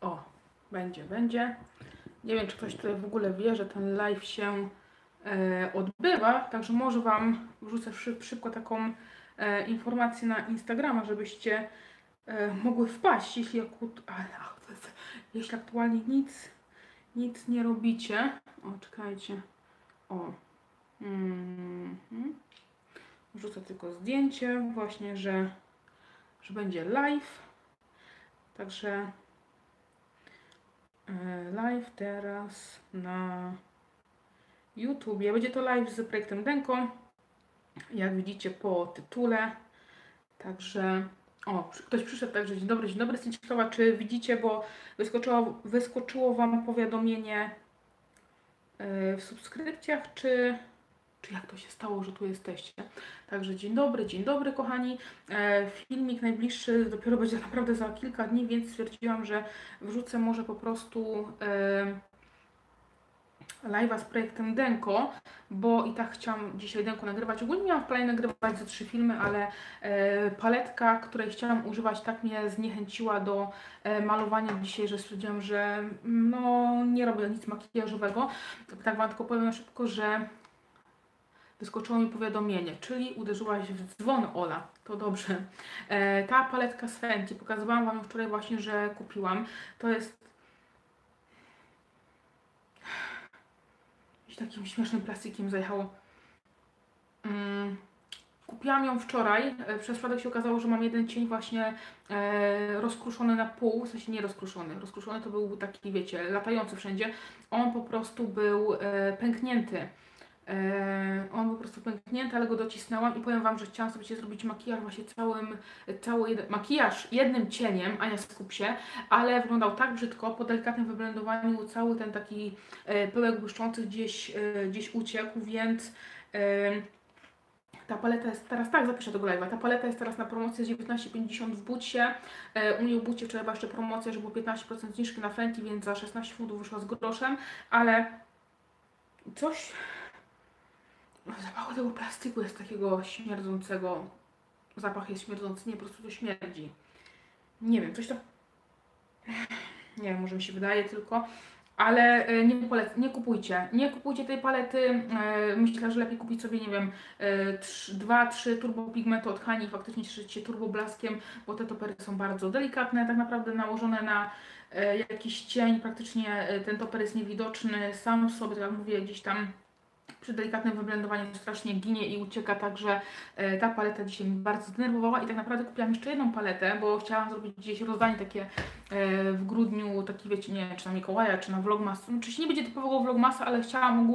O, będzie. Nie wiem, czy ktoś tutaj w ogóle wie, że ten live się odbywa, także może Wam wrzucę szybko taką informację na Instagrama, żebyście mogły wpaść, jeśli aktualnie nic nie robicie. O, czekajcie. O. Wrzucę tylko zdjęcie właśnie, że będzie live. Także live teraz na YouTubie. Będzie to live z projektem Denko, jak widzicie po tytule. Także, o, ktoś przyszedł, także dzień dobry. Jestem ciekawa, czy widzicie, bo wyskoczyło Wam powiadomienie w subskrypcjach, czy jak to się stało, że tu jesteście. Także dzień dobry kochani. Filmik najbliższy dopiero będzie naprawdę za kilka dni, więc stwierdziłam, że wrzucę może po prostu live'a z projektem Denko, bo i tak chciałam dzisiaj Denko nagrywać. Ogólnie miałam w planie nagrywać ze 3 filmy, ale paletka, której chciałam używać, tak mnie zniechęciła do malowania dzisiaj, że stwierdziłam, że no nie robię nic makijażowego. Tak Wam tylko powiem na szybko, że wyskoczyło mi powiadomienie, czyli uderzyłaś w dzwon, Ola. To dobrze. Ta paletka z Fenty, pokazywałam Wam wczoraj właśnie, że kupiłam. To jest takim śmiesznym plastikiem zajechało. Kupiłam ją wczoraj. Przez przypadek się okazało, że mam jeden cień właśnie rozkruszony na pół. W sensie nie rozkruszony. Rozkruszony to był taki, wiecie, latający wszędzie. On po prostu był pęknięty. On był po prostu pęknięty, ale go docisnęłam i powiem Wam, że chciałam sobie zrobić makijaż właśnie makijaż jednym cieniem, Ania skup się, ale wyglądał tak brzydko, po delikatnym wyblendowaniu cały ten taki pyłek błyszczący gdzieś uciekł, więc ta paleta jest teraz, tak zapiszę tego live'a, ta paleta jest teraz na promocji 19,50 w Bucie. U mnie w Bucie wczoraj była jeszcze promocja, że było 15% zniżki na Fenty, więc za 16 funtów wyszła z groszem, ale coś... Zapach tego plastiku jest takiego śmierdzącego. Zapach jest śmierdzący, nie, po prostu to śmierdzi. Nie wiem, coś to... Nie wiem, może mi się wydaje tylko. Ale nie kupujcie. Nie kupujcie tej palety. Myślę, że lepiej kupić sobie, nie wiem, 2-3 turbo pigmenty od Hani i faktycznie cieszyć się turbo blaskiem, bo te topery są bardzo delikatne, tak naprawdę nałożone na jakiś cień. Praktycznie ten toper jest niewidoczny. Sam sobie, tak jak mówię, gdzieś tam przy delikatnym wyblendowaniu strasznie ginie i ucieka, także ta paleta dzisiaj mi bardzo zdenerwowała i tak naprawdę kupiłam jeszcze jedną paletę, bo chciałam zrobić gdzieś rozdanie takie w grudniu, taki wiecie, nie wiem, czy na Mikołaja, czy na Vlogmas. Oczywiście nie będzie typowego Vlogmasa, ale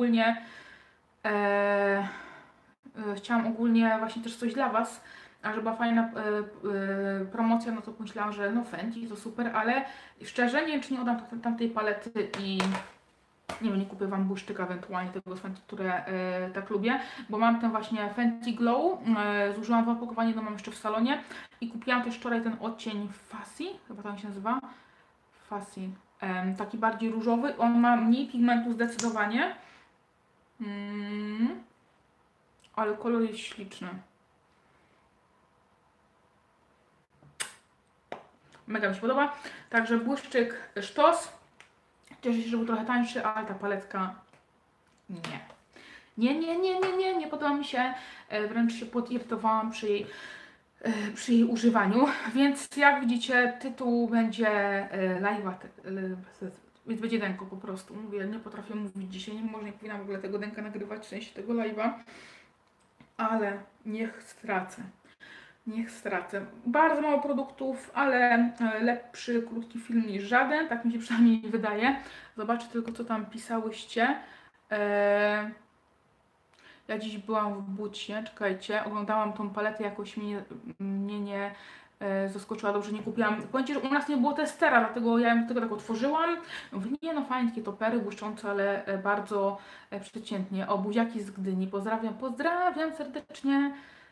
chciałam ogólnie właśnie też coś dla Was, a że była fajna promocja, no to myślałam, że no Fenty to super, ale szczerze nie wiem, czy nie oddam tamtej palety i nie wiem, nie kupię Wam błyszczyka ewentualnie tego z Fenty, które tak lubię, bo mam ten właśnie Fenty Glow, zużyłam 2 opakowania, no mam jeszcze w salonie i kupiłam też wczoraj ten odcień Fussy, chyba tak się nazywa, Fussy, taki bardziej różowy, on ma mniej pigmentu zdecydowanie, ale kolor jest śliczny. Mega mi się podoba, także błyszczyk sztos. Cieszę się, że był trochę tańszy, ale ta paletka nie podoba mi się, wręcz się podirytowałam przy jej używaniu, więc jak widzicie tytuł będzie live'a, więc będzie Denko po prostu, mówię, nie potrafię mówić dzisiaj, może nie powinnam w ogóle tego Denka nagrywać, w sensie tego live'a, ale niech stracę. Bardzo mało produktów, ale lepszy krótki film niż żaden, tak mi się przynajmniej wydaje. Zobaczcie tylko, co tam pisałyście. Ja dziś byłam w Bucie, czekajcie, oglądałam tą paletę, jakoś mnie nie zaskoczyła, dobrze nie kupiłam. Powiem Ci, że u nas nie było testera, dlatego ja ją tylko tak otworzyłam. Mówię, nie no fajnie, takie topery błyszczące, ale bardzo przeciętnie. O, buziaki z Gdyni, pozdrawiam serdecznie.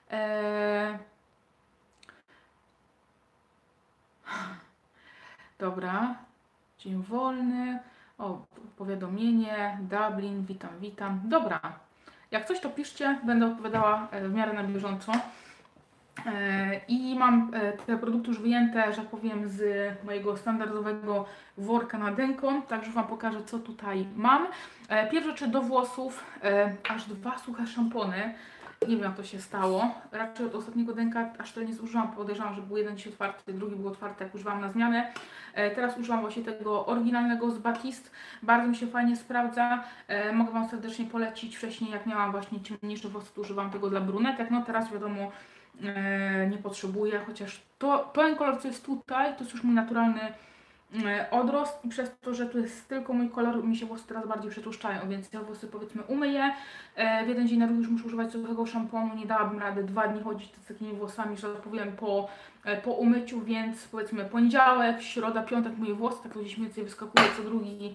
Dobra, dzień wolny, o, powiadomienie, Dublin, witam. Dobra, jak coś to piszcie, będę odpowiadała w miarę na bieżąco. I mam te produkty już wyjęte, że tak powiem, z mojego standardowego worka na dęką, także Wam pokażę, co tutaj mam. Pierwsze rzeczy do włosów, aż 2 suche szampony. Nie wiem, jak to się stało. Raczej od ostatniego dęka aż tyle nie zużyłam. Podejrzewam, że był jeden dzisiaj otwarty, drugi był otwarty, jak używam na zmianę. Teraz używam właśnie tego oryginalnego z Batiste. Bardzo mi się fajnie sprawdza. Mogę Wam serdecznie polecić. Wcześniej, jak miałam właśnie ciemniejsze włosy, to używam tego dla brunetek. No teraz wiadomo, nie potrzebuję, chociaż ten kolor, co jest tutaj, to jest już mój naturalny odrost i przez to, że to jest tylko mój kolor, mi się włosy teraz bardziej przetłuszczają, więc ja włosy powiedzmy umyję. W jeden dzień na drugi już muszę używać suchego szamponu, nie dałabym rady 2 dni chodzić z takimi włosami, że tak powiem, po umyciu, więc powiedzmy poniedziałek, środa, piątek moje włosy, tak to gdzieś mniej więcej wyskakuje co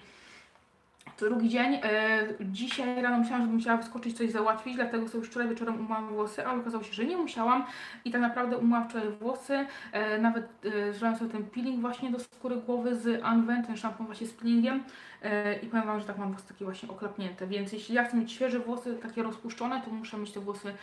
drugi dzień. Dzisiaj rano myślałam, że bym musiała wyskoczyć coś załatwić, dlatego sobie już wczoraj wieczorem umyłam włosy, ale okazało się, że nie musiałam i tak naprawdę umyłam wczoraj włosy, nawet zrobiłam sobie ten peeling właśnie do skóry głowy z Anwen, ten szampon właśnie z peelingiem i powiem Wam, że tak mam włosy takie właśnie oklapnięte, więc jeśli ja chcę mieć świeże włosy, takie rozpuszczone, to muszę mieć te włosy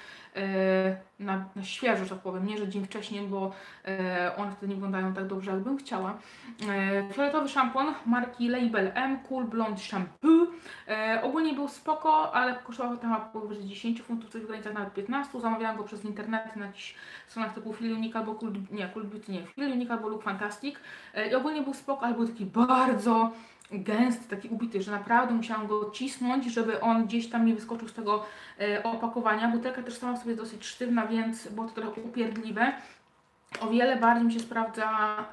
na świeżo, że tak powiem, nie że dzień wcześniej, bo one wtedy nie wyglądają tak dobrze, jak bym chciała. Fioletowy szampon marki Label M Cool Blonde Shampoo. Ogólnie był spoko, ale kosztował tam powyżej 10 funtów, coś w granicach nawet 15. Zamawiałam go przez internet na jakichś stronach typu Feel Unique albo Feel Unique albo Look Fantastic. I ogólnie był spoko, ale był taki bardzo gęsty, taki ubity, że naprawdę musiałam go cisnąć, żeby on gdzieś tam nie wyskoczył z tego opakowania. Butelka też sama sobie jest dosyć sztywna, więc było to trochę upierdliwe. O wiele bardziej mi się sprawdza,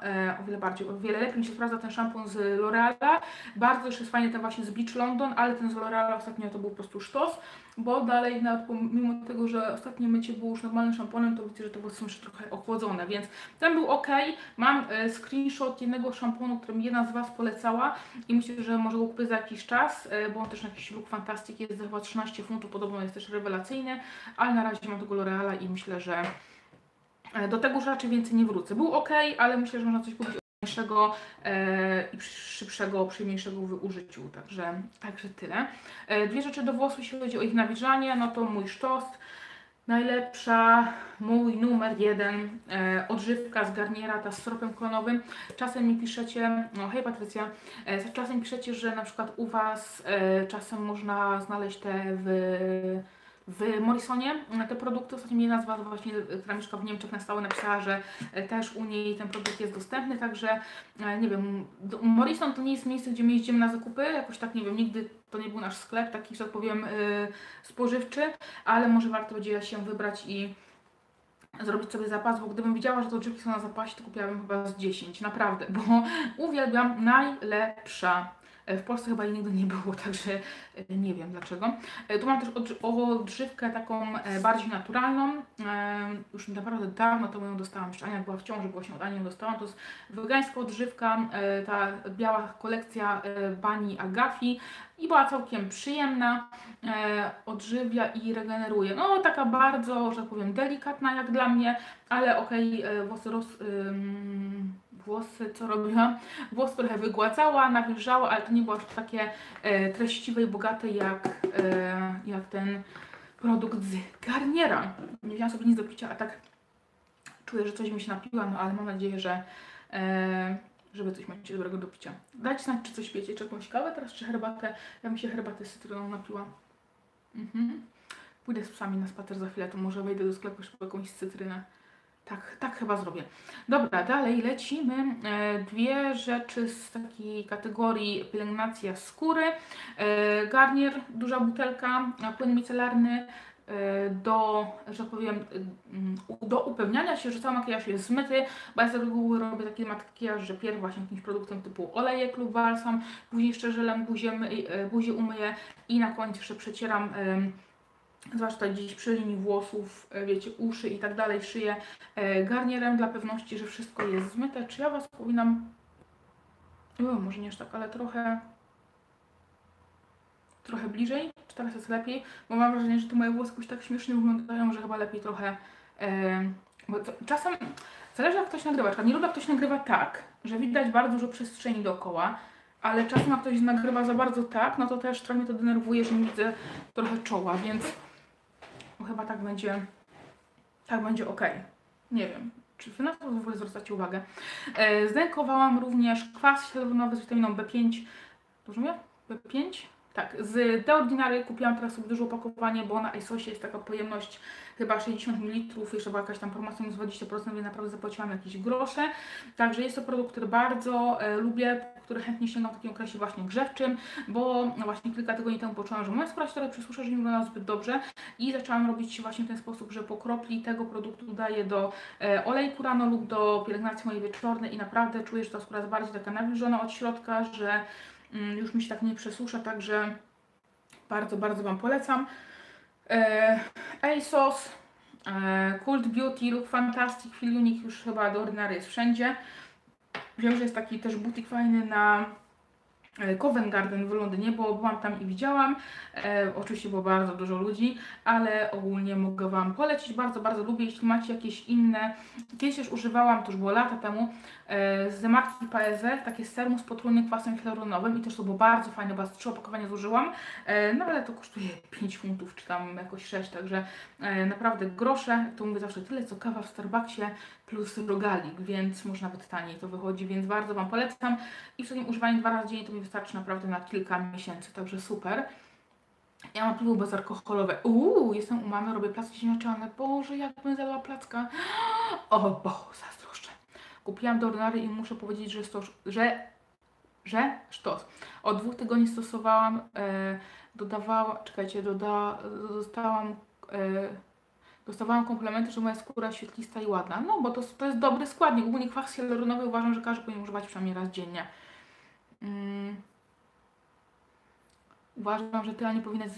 o wiele lepiej mi się sprawdza ten szampon z L'Oreala. Bardzo też jest fajny ten właśnie z Beach London, ale ten z L'Oreala ostatnio to był po prostu sztos, bo dalej nawet mimo tego, że ostatnie mycie było już normalnym szamponem, to widzę, że te włosy są jeszcze trochę ochłodzone, więc ten był ok. Mam screenshot jednego szamponu, który mi jedna z Was polecała i myślę, że może go kupię za jakiś czas, bo on też na jakiś Look Fantastic jest za chyba 13 funtów, podobno jest też rewelacyjny, ale na razie mam tego L'Oreala i myślę, że do tego już raczej więcej nie wrócę. Był ok, ale myślę, że można coś kupić mniejszego i szybszego, przyjemniejszego w użyciu. Także tyle. Dwie rzeczy do włosów, jeśli chodzi o ich nawilżanie, no to mój sztos. Najlepsza, mój numer 1, odżywka z Garniera, ta z syropem klonowym. Czasem mi piszecie, no hej Patrycja, czasem piszecie, że na przykład u Was czasem można znaleźć te w Morrisonie te produkty. Ostatnio mnie nazwa właśnie, która mieszka w Niemczech, na stałe napisała, że też u niej ten produkt jest dostępny, także nie wiem, Morrison to nie jest miejsce, gdzie my jeździmy na zakupy, jakoś tak nie wiem, nigdy to nie był nasz sklep taki, że tak powiem, spożywczy, ale może warto będzie się wybrać i zrobić sobie zapas, bo gdybym widziała, że te odżywki są na zapasie, to kupiłabym chyba z 10, naprawdę, bo uwielbiam, najlepsza. W Polsce chyba jej nigdy nie było, także nie wiem dlaczego. Tu mam też odżywkę taką bardziej naturalną. Już naprawdę dawno temu ją dostałam, jeszcze Ania była w ciąży, bo się od Ani ją dostałam. To jest wegańska odżywka, ta biała kolekcja Bani Agafi i była całkiem przyjemna, odżywia i regeneruje. No taka bardzo, że tak powiem, delikatna jak dla mnie, ale okej, włosy, co robiłam? Włosy trochę wygładzała, nawilżała, ale to nie było aż takie treściwe i bogate jak ten produkt z Garniera. Nie wziąłam sobie nic do picia, a tak czuję, że coś mi się napiła, no ale mam nadzieję, że żeby coś macie dobrego do picia. Dajcie znać, czy coś pijecie, czy jakąś kawę teraz, czy herbatę. Ja mi się herbatę z cytryną napiła. Pójdę z psami na spacer za chwilę, to może wejdę do sklepu jeszcze po jakąś cytrynę. Tak chyba zrobię. Dobra, dalej lecimy. Dwie rzeczy z takiej kategorii pielęgnacja skóry. Garnier, duża butelka, płyn micelarny że tak powiem, do upewniania się, że cały makijaż jest zmyty, bo ja z reguły robię taki makijaż, że pierw właśnie jakimś produktem typu olejek lub balsam, później jeszcze żelem buzię umyję i na końcu jeszcze przecieram, zwłaszcza tutaj gdzieś przy linii włosów, wiecie, uszy i tak dalej, szyję garnierem dla pewności, że wszystko jest zmyte. Czy ja Was powinnam, może nie aż tak, ale trochę bliżej, czy teraz jest lepiej, bo mam wrażenie, że te moje włosy już tak śmiesznie wyglądają, że chyba lepiej trochę, bo czasem zależy jak ktoś nagrywa, nie lubię jak ktoś nagrywa tak, że widać bardzo dużo przestrzeni dookoła, ale czasem jak ktoś nagrywa za bardzo tak, no to też trochę mnie to denerwuje, że nie widzę trochę czoła, więc chyba tak będzie ok. Nie wiem, czy wy na to w ogóle zwracacie uwagę. Zdekowałam również kwas hialuronowy z witaminą B5. Dobrze mówię? B5? Tak, z The Ordinary kupiłam teraz sobie duże opakowanie, bo na ASOSie jest taka pojemność chyba 60 ml, jeszcze była jakaś tam promocja minus 20%, więc naprawdę zapłaciłam jakieś grosze. Także jest to produkt, który bardzo lubię, który chętnie sięgam w takim okresie właśnie grzewczym, bo no właśnie kilka tygodni temu poczułam, że moja skóra się trochę przysusza, że nie wygląda zbyt dobrze i zaczęłam robić właśnie w ten sposób, że po kropli tego produktu daję do olejku rano lub do pielęgnacji mojej wieczornej i naprawdę czuję, że ta skóra jest bardziej taka nawilżona od środka, że już mi się tak nie przesusza, także bardzo, bardzo Wam polecam. ASOS, Cult Beauty, Look Fantastic, Feel Unique, już chyba do Ordinary jest wszędzie. Wiem, że jest taki też butik fajny na Covent Garden w Londynie, bo byłam tam i widziałam. Oczywiście było bardzo dużo ludzi, ale ogólnie mogę Wam polecić. Bardzo, bardzo lubię. Jeśli macie jakieś inne, kiedyś już używałam, to już było lata temu, z marki Paese, takie serum z potrójnym kwasem hialuronowym i też to było bardzo fajne, bo 3 opakowania zużyłam, no ale to kosztuje 5 funtów, czy tam jakoś 6, także naprawdę grosze, to mówię zawsze tyle, co kawa w Starbucksie plus rogalik, więc może nawet taniej to wychodzi, więc bardzo Wam polecam i w takim używaniu 2 razy dziennie to mi wystarczy naprawdę na kilka miesięcy, także super. Ja mam piwo bezalkoholowe. Jestem u mamy, robię placki ziemniaczane. Boże, jakbym zjadła placka. O, bo zazdroszczę. Kupiłam do Ordinary i muszę powiedzieć, że sztos. Od 2 tygodni stosowałam, dodawałam, czekajcie, dostawałam komplementy, że moja skóra świetlista i ładna. No, bo to jest dobry składnik. Ogólnie kwas hialuronowy uważam, że każdy powinien używać przynajmniej raz dziennie. Uważam, że Ty, Ani, powinnaś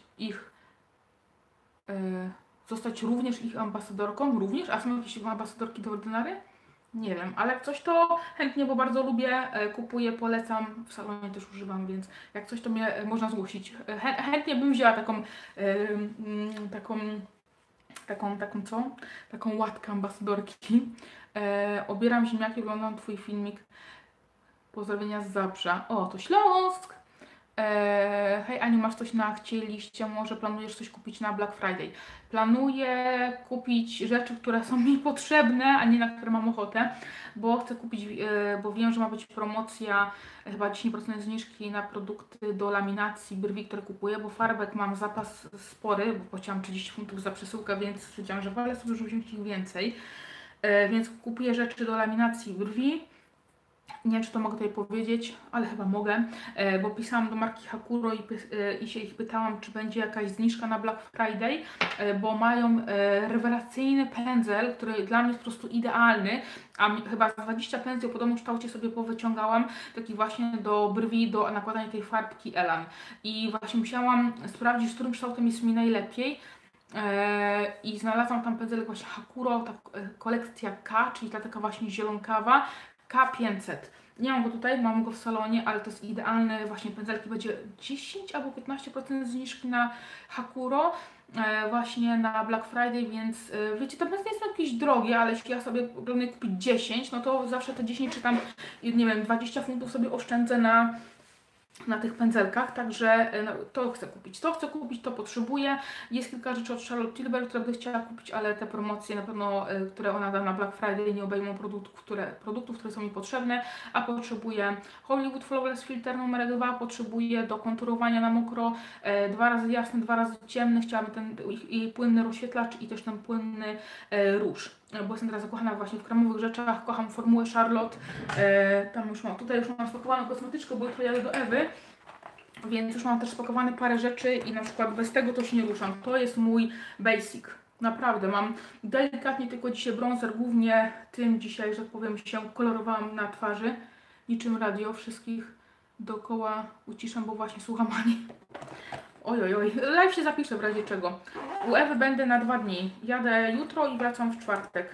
zostać również ich ambasadorką. Również? A są jakieś ambasadorki do Ordinary? Nie wiem, ale jak coś to chętnie, bo bardzo lubię, kupuję, polecam, w salonie też używam, więc jak coś to mnie można zgłosić. Chętnie bym wzięła taką łatkę ambasadorki. Obieram ziemniaki, oglądam Twój filmik. Pozdrowienia z Zabrza. O, to Śląsk! Hej Aniu, masz coś na akcie, liście, może planujesz coś kupić na Black Friday? Planuję kupić rzeczy, które są mi potrzebne, a nie na które mam ochotę, bo chcę kupić, bo wiem, że ma być promocja, chyba 10% zniżki na produkty do laminacji brwi, które kupuję, bo farbek mam zapas spory, bo płaciłam 30 funtów za przesyłkę, więc stwierdziłam, że wolę sobie wziąć ich więcej, więc kupuję rzeczy do laminacji brwi. Nie wiem, czy to mogę tutaj powiedzieć, ale chyba mogę, bo pisałam do marki Hakuro i się ich pytałam, czy będzie jakaś zniżka na Black Friday, bo mają rewelacyjny pędzel, który dla mnie jest po prostu idealny, a chyba 20 pędzli o podobnym kształcie sobie powyciągałam, taki właśnie do brwi, do nakładania tej farbki Elan. I właśnie musiałam sprawdzić, z którym kształtem jest mi najlepiej. I znalazłam tam pędzelek właśnie Hakuro, ta kolekcja K, czyli ta taka właśnie zielonkawa, K500. Nie mam go tutaj, mam go w salonie, ale to jest idealny właśnie pędzelki. Będzie 10 albo 15% zniżki na Hakuro właśnie na Black Friday, więc wiecie, te pędzle nie są jakieś drogie, ale jeśli ja sobie planuję kupić 10, no to zawsze te 10 czy tam, nie wiem, 20 funtów sobie oszczędzę na tych pędzelkach, także no, to chcę kupić, to potrzebuję. Jest kilka rzeczy od Charlotte Tilbury, które będę chciała kupić, ale te promocje na pewno, które ona da na Black Friday, nie obejmą produktów, które są mi potrzebne, a potrzebuję Hollywood Flawless Filter numer 2, potrzebuję do konturowania na mokro 2 razy jasny, 2 razy ciemny, chciałabym ten i płynny rozświetlacz i też ten płynny róż. Bo jestem teraz zakochana właśnie w kremowych rzeczach, kocham formułę Charlotte, tutaj już mam spakowaną kosmetyczkę, bo jutro jadę do Ewy, więc już mam też spakowane parę rzeczy i na przykład bez tego to się nie ruszam. To jest mój basic, naprawdę, mam delikatnie tylko dzisiaj bronzer, głównie tym dzisiaj, że tak powiem, się kolorowałam na twarzy, niczym radio, wszystkich dookoła uciszam, bo właśnie słucham Ani. Ojojoj, live się zapiszę w razie czego. U Ewy będę na 2 dni. Jadę jutro i wracam w czwartek.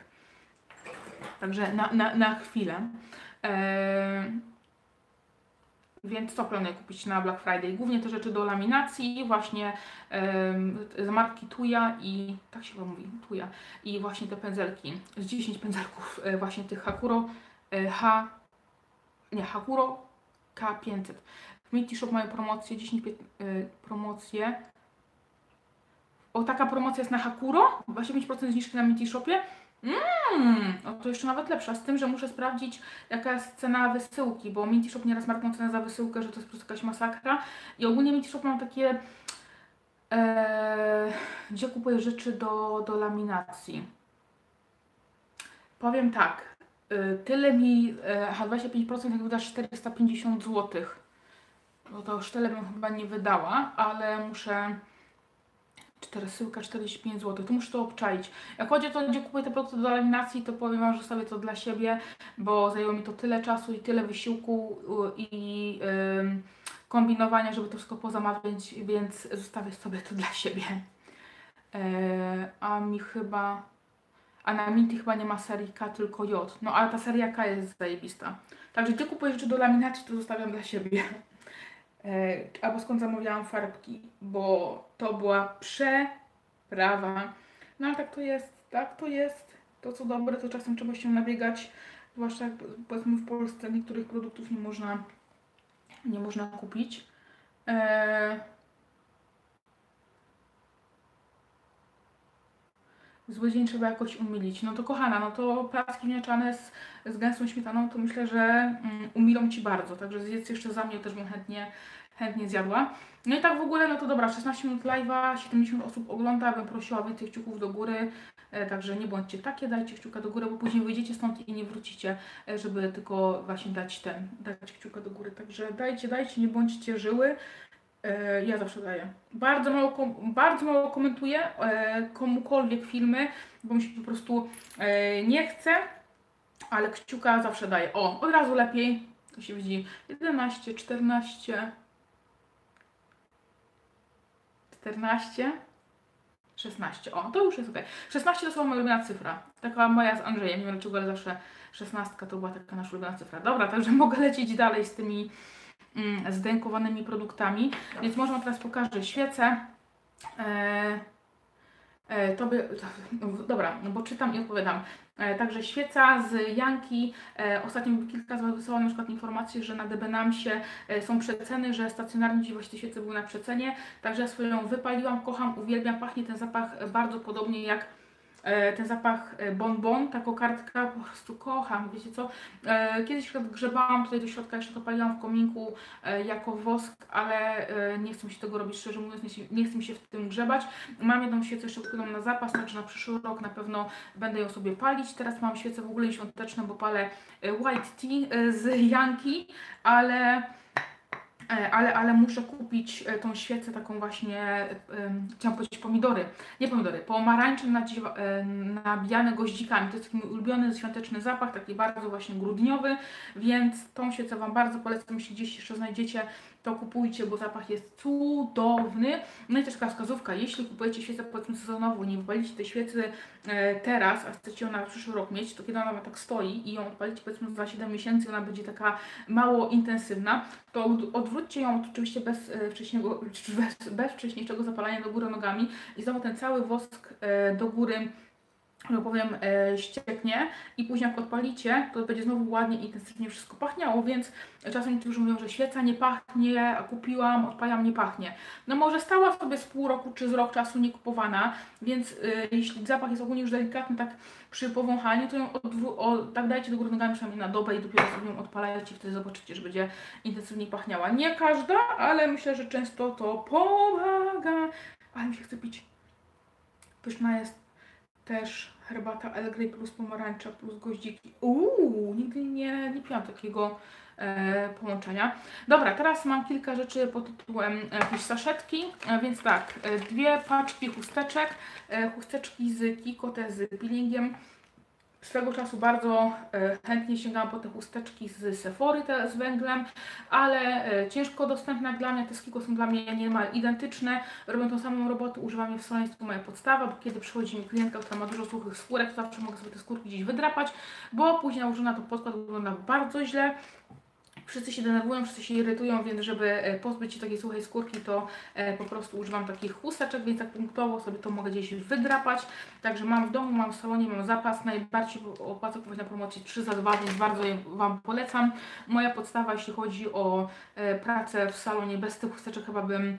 Także na chwilę. Więc co planuję kupić na Black Friday? Głównie te rzeczy do laminacji, właśnie z marki Tuya i tak się mówi, Tuya. I właśnie te pędzelki, z 10 pędzelków właśnie tych Hakuro Hakuro K500. W Minty Shop mają promocję, 10 promocje. O, taka promocja jest na Hakuro? 25% zniżki na Minty Shopie? No to jeszcze nawet lepsza, z tym, że muszę sprawdzić, jaka jest cena wysyłki, bo Minty Shop nieraz markną cenę za wysyłkę, że to jest po prostu jakaś masakra. I ogólnie Minty Shop mam takie, gdzie kupuję rzeczy do laminacji. Powiem tak, tyle mi, 25% jak wydasz 450 zł. No to już tyle bym chyba nie wydała, ale muszę... Wysyłka 45 zł, to muszę to obczaić. Jak chodzi o to, gdzie kupuję te produkty do laminacji, to powiem Wam, że sobie to dla siebie, bo zajęło mi to tyle czasu i tyle wysiłku i kombinowania, żeby to wszystko pozamawiać, więc zostawię sobie to dla siebie. A na Minty chyba nie ma serii K, tylko J. No ale ta seria K jest zajebista. Także gdzie kupuję rzeczy do laminacji, to zostawiam dla siebie. Albo skąd zamawiałam farbki, bo to była przeprawa. No ale tak to jest, tak to jest. To co dobre, to czasem trzeba się nabiegać, zwłaszcza jak powiedzmy w Polsce niektórych produktów nie można kupić. Zły dzień trzeba jakoś umilić. No to kochana, no to placki mniaczane z gęstą śmietaną, to myślę, że umilą Ci bardzo. Także zjedz jeszcze za mnie, też bym chętnie zjadła. No i tak w ogóle, no to dobra, 16 minut live'a, 70 osób ogląda, bym prosiła więcej kciuków do góry. Także nie bądźcie takie, dajcie kciuka do góry, bo później wyjdziecie stąd i nie wrócicie, żeby tylko właśnie dać kciuka do góry. Także dajcie, nie bądźcie żyły. Ja zawsze daję. Bardzo mało komentuję komukolwiek filmy, bo mi się po prostu nie chce, ale kciuka zawsze daję. O, od razu lepiej. To się widzi 11, 14, 16. O, to już jest ok. 16 to była moja ulubiona cyfra. Taka moja z Andrzejem. Nie wiem dlaczego, ale zawsze 16 to była taka nasza ulubiona cyfra. Dobra, także mogę lecieć dalej z tymi zdękowanymi produktami. Więc może teraz pokażę świecę. Dobra, no bo czytam i odpowiadam. Także świeca z Janki. Ostatnio kilka z Was wysłało na przykład informację, że na Debenamsie są przeceny, że stacjonarnie dziś właśnie te świece były na przecenie. Także ja swoją wypaliłam, kocham, uwielbiam, pachnie ten zapach bardzo podobnie jak ten zapach bonbon, ta kokardka, po prostu kocham, wiecie co? Kiedyś grzebałam tutaj do środka, jeszcze to paliłam w kominku jako wosk, ale nie chcę mi się tego robić, szczerze mówiąc, nie chcę mi się w tym grzebać. Mam jedną świecę jeszcze kupioną na zapas, także na przyszły rok na pewno będę ją sobie palić. Teraz mam świece w ogóle świąteczne, bo palę White Tea z Janki, ale muszę kupić tą świecę taką właśnie, chciałam powiedzieć pomarańcze nabijane goździkami. To jest taki mój ulubiony świąteczny zapach, taki bardzo właśnie grudniowy, więc tą świecę Wam bardzo polecam, jeśli gdzieś jeszcze znajdziecie, to kupujcie, bo zapach jest cudowny. No i też taka wskazówka, jeśli kupujecie świecę powiedzmy sezonową, nie wypalicie tej świecy teraz, a chcecie ją na przyszły rok mieć, to kiedy ona tak stoi i ją odpalicie powiedzmy za 7 miesięcy, ona będzie taka mało intensywna, to odwróćcie ją oczywiście bez wcześniejszego zapalania do góry nogami i znowu ten cały wosk do góry, że powiem, ścieknie i później jak odpalicie, to będzie znowu ładnie, intensywnie wszystko pachniało, więc czasem niektórzy mówią, że świeca nie pachnie, a kupiłam, odpalam, nie pachnie. No może stała sobie z pół roku czy z rok czasu nie kupowana, więc jeśli zapach jest ogólnie już delikatny, tak przy powąchaniu, to ją tak dajcie do góry nogami przynajmniej na dobę i dopiero sobie ją odpalajcie, wtedy zobaczycie, że będzie intensywniej pachniała. Nie każda, ale myślę, że często to pomaga. Ale mi się chce pić. Pyszna jest też herbata Earl Grey plus pomarańcza plus goździki. Nigdy nie piłam takiego połączenia. Dobra, teraz mam kilka rzeczy pod tytułem jakieś saszetki, więc tak, 2 paczki chusteczek, chusteczki z Kiko, te z peelingiem. Swego czasu bardzo chętnie sięgałam po te chusteczki z Sephory, te z węglem, ale ciężko dostępne jak dla mnie, te z Kiko są dla mnie niemal identyczne, robią tą samą robotę, używam je w salonie, jest to moja podstawa, bo kiedy przychodzi mi klientka, która ma dużo suchych skórek, to zawsze mogę sobie te skórki gdzieś wydrapać, bo później nałożona na to podkład wygląda bardzo źle. Wszyscy się denerwują, wszyscy się irytują, więc żeby pozbyć się takiej suchej skórki, to po prostu używam takich chusteczek, więc tak punktowo sobie to mogę gdzieś wydrapać. Także mam w domu, mam w salonie, mam zapas. Najbardziej opłaca kupować na promocji 3 za 2, więc bardzo je Wam polecam. Moja podstawa, jeśli chodzi o pracę w salonie, bez tych chusteczek chyba bym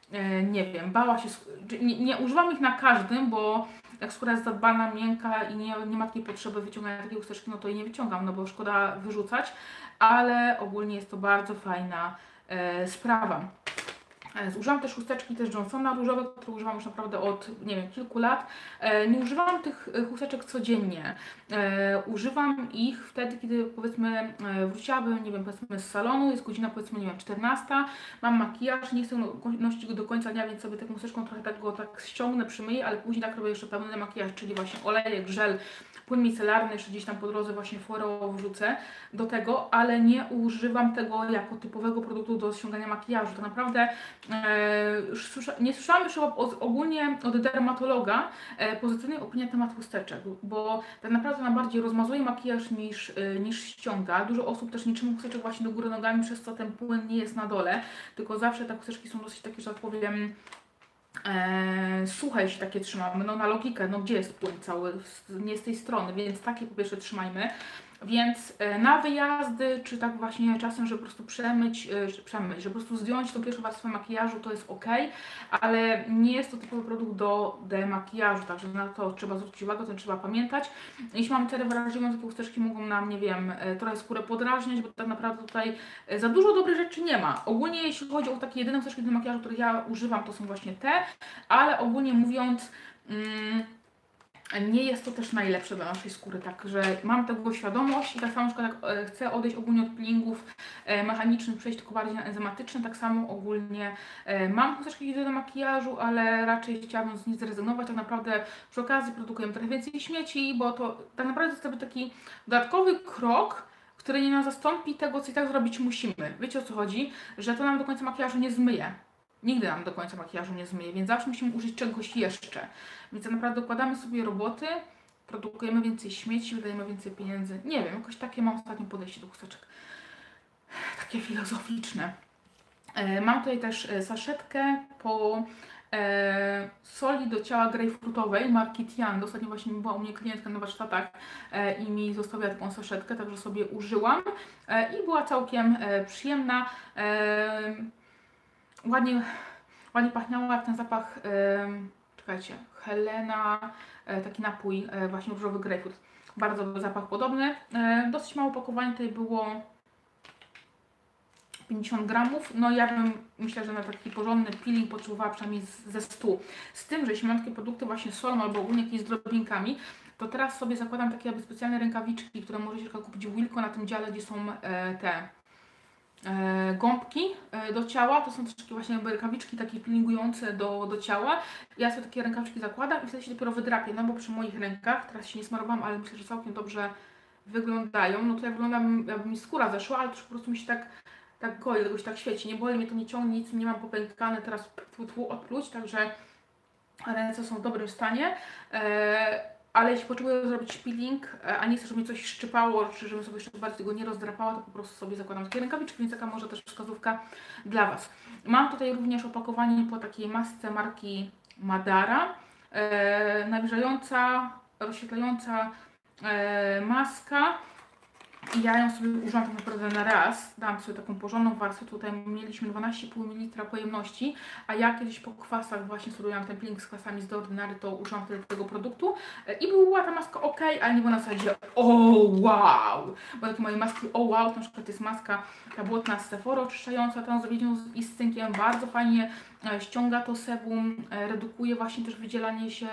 nie wiem, bała się, nie używam ich na każdym, bo jak skóra jest zadbana, miękka i nie ma takiej potrzeby wyciągania takiej chusteczki, no to jej nie wyciągam, no bo szkoda wyrzucać, ale ogólnie jest to bardzo fajna sprawa. Używam też chusteczki też Johnsona różowe, które używam już naprawdę od, nie wiem, kilku lat. Nie używam tych chusteczek codziennie. Używam ich wtedy, kiedy powiedzmy wróciłabym, nie wiem, powiedzmy z salonu, jest godzina powiedzmy, nie wiem, 14, mam makijaż, nie chcę nosić go do końca dnia, więc sobie taką chusteczką trochę tak go tak ściągnę, przymyję, ale później tak robię jeszcze pełny makijaż, czyli właśnie olejek, żel, płyn micelarny, jeszcze gdzieś tam po drodze właśnie fuero wrzucę do tego, ale nie używam tego jako typowego produktu do ściągania makijażu. To naprawdę nie słyszałam jeszcze ogólnie od dermatologa pozytywnej opinii na temat chusteczek, bo tak naprawdę ona bardziej rozmazuje makijaż niż ściąga. Dużo osób też nie trzyma chusteczek właśnie do góry nogami, przez co ten płyn nie jest na dole, tylko zawsze te chusteczki są dosyć takie, że tak powiem, suche, jeśli takie trzymamy, no na logikę, no gdzie jest płyn cały, nie z tej strony, więc takie po pierwsze trzymajmy. Więc na wyjazdy, czy tak właśnie czasem, żeby po prostu przemyć, żeby po prostu zdjąć tą pierwszą warstwę makijażu, to jest ok, ale nie jest to typowy produkt do demakijażu, także na to trzeba zwrócić uwagę, o tym trzeba pamiętać. Jeśli mamy cerę wrażliwą, takie chusteczki mogą nam, nie wiem, trochę skórę podrażniać, bo tak naprawdę tutaj za dużo dobrych rzeczy nie ma. Ogólnie jeśli chodzi o takie jedyne chusteczki do makijażu, które ja używam, to są właśnie te, ale ogólnie mówiąc, nie jest to też najlepsze dla naszej skóry, także mam tego świadomość i tak samo, że jak chcę odejść ogólnie od peelingów mechanicznych, przejść tylko bardziej na enzymatyczne, tak samo ogólnie mam chusteczki do makijażu, ale raczej chciałabym z nich zrezygnować. Tak naprawdę przy okazji produkujemy trochę więcej śmieci, bo to tak naprawdę jest taki dodatkowy krok, który nie nam zastąpi tego, co i tak zrobić musimy. Wiecie, o co chodzi? Że to nam do końca makijażu nie zmyje. Nigdy nam do końca makijażu nie zmyje, więc zawsze musimy użyć czegoś jeszcze. Więc tak naprawdę dokładamy sobie roboty, produkujemy więcej śmieci, wydajemy więcej pieniędzy. Nie wiem, jakoś takie mam ostatnio podejście do chusteczek. Takie filozoficzne. Mam tutaj też saszetkę po soli do ciała grejpfrutowej marki Tian. Ostatnio właśnie była u mnie klientka na warsztatach i mi zostawiła taką saszetkę, także sobie użyłam i była całkiem przyjemna. Ładnie pachniała, jak ten zapach, czekajcie, Helena, taki napój, właśnie różowy grejpfrut. Bardzo zapach podobny. Dosyć mało opakowanie, tutaj było 50 gramów. No ja bym, myślę, że na taki porządny peeling potrzebowała przynajmniej ze 100. Z tym, że jeśli mam takie produkty właśnie z solą albo ogólnie jakieś z drobinkami, to teraz sobie zakładam takie jakby specjalne rękawiczki, które możecie kupić w Wilko na tym dziale, gdzie są te gąbki do ciała. To są też takie właśnie rękawiczki takie peelingujące do ciała. Ja sobie takie rękawiczki zakładam i wtedy się dopiero wydrapię, no bo przy moich rękach, teraz się nie smarowałam, ale myślę, że całkiem dobrze wyglądają. No tutaj wyglądam, jakby mi skóra zeszła, ale też po prostu mi się tak goi, tego się tak świeci. Nie boli mnie to, nie ciągnie, nic nie mam popękane, teraz odpluć, także ręce są w dobrym stanie. Ale jeśli potrzebuję zrobić peeling, a nie chcę, żeby mi coś szczypało, czy żebym sobie jeszcze bardziej tego nie rozdrapała, to po prostu sobie zakładam takie rękawiczki, więc taka może też wskazówka dla Was. Mam tutaj również opakowanie po takiej masce marki Madara. Nawilżająca, rozświetlająca maska. I ja ją sobie użyłam tak naprawdę na raz. Dałam sobie taką porządną warstwę. Tutaj mieliśmy 12,5 ml pojemności, a ja kiedyś po kwasach właśnie studiowałam ten peeling z kwasami z The Ordinary, to użyłam wtedy tego produktu. I była ta maska ok, ale nie była na zasadzie o wow! Bo takie moje maski o wow, na przykład jest maska ta błotna z Sephora oczyszczająca, tą z zawiedzią i z cynkiem, bardzo fajnie ściąga to sebum, redukuje właśnie też wydzielanie się